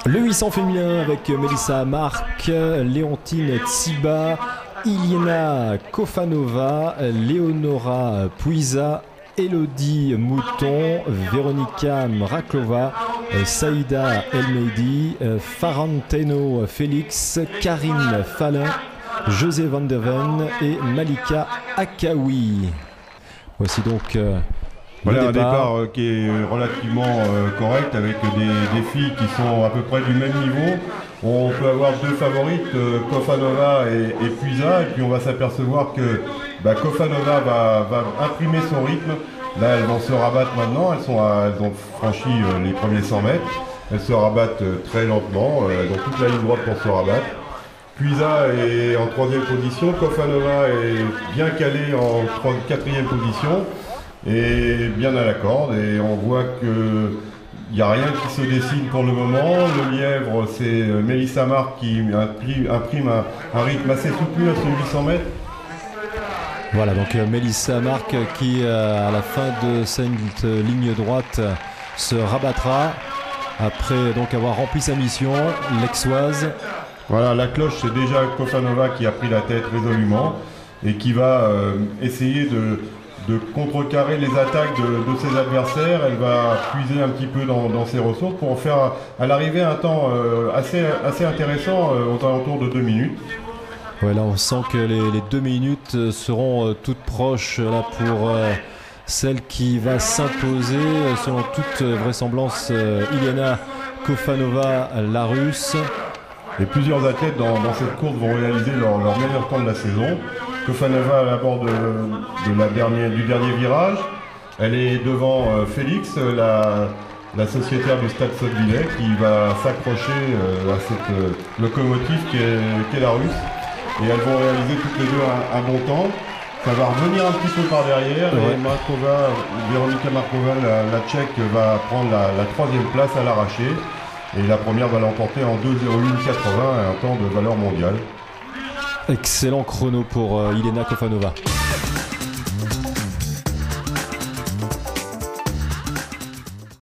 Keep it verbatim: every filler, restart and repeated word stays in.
Le huit cents féminin avec Melissa Marc, Léontine Tsiba, Iliana Kofanova, Leonora Puisa, Elodie Mouton, Véronica Mraklova, Saïda Elmeidi, Faranteno Félix, Karine Fallin, José Van der Ven et Malika Akawi. Voici donc euh, voilà le un départ. départ euh, qui est relativement euh, correct avec des, des filles qui sont à peu près du même niveau. On peut avoir deux favorites, euh, Kofanova et, et Puisa, et puis on va s'apercevoir que bah, Kofanova va, va imprimer son rythme. Là, elles vont se rabattre maintenant, elles, sont à, elles ont franchi euh, les premiers cent mètres. Elles se rabattent euh, très lentement, euh, elles ont toute la ligne droite pour se rabattre. Puisa est en troisième position, Kofanova est bien calée en quatrième position et bien à la corde. Et on voit que il n'y a rien qui se dessine pour le moment. Le lièvre, c'est Melissa Marc qui imprime un, un rythme assez soutenu à ce huit cents mètres. Voilà, donc euh, Melissa Marc qui, euh, à la fin de cette euh, ligne droite, se rabattra après donc avoir rempli sa mission, l'exoise. Voilà, la cloche, c'est déjà Kofanova qui a pris la tête résolument et qui va euh, essayer de, de contrecarrer les attaques de, de ses adversaires. Elle va puiser un petit peu dans, dans ses ressources pour en faire à l'arrivée un temps euh, assez, assez intéressant, euh, aux alentours de deux minutes. Ouais, là on sent que les, les deux minutes seront euh, toutes proches là, pour euh, celle qui va s'imposer, euh, selon toute vraisemblance, euh, Iliana Kofanova, la Russe. Et plusieurs athlètes dans, dans cette course vont réaliser leur, leur meilleur temps de la saison. Kofanova à l'abord de, de la dernière, du dernier virage. Elle est devant euh, Félix, la, la sociétaire du Stade Sottevillers, qui va s'accrocher euh, à cette euh, locomotive qu'est, qu'est la Russe. Et elles vont réaliser toutes les deux un, un bon temps. Ça va revenir un petit peu par derrière. Ouais. Et Markova, Véronica Markova, la, la Tchèque, va prendre la, la troisième place à l'arraché. Et la première va l'emporter en deux zéro huit quatre-vingts, un temps de valeur mondiale. Excellent chrono pour euh, Iliana Kofanova.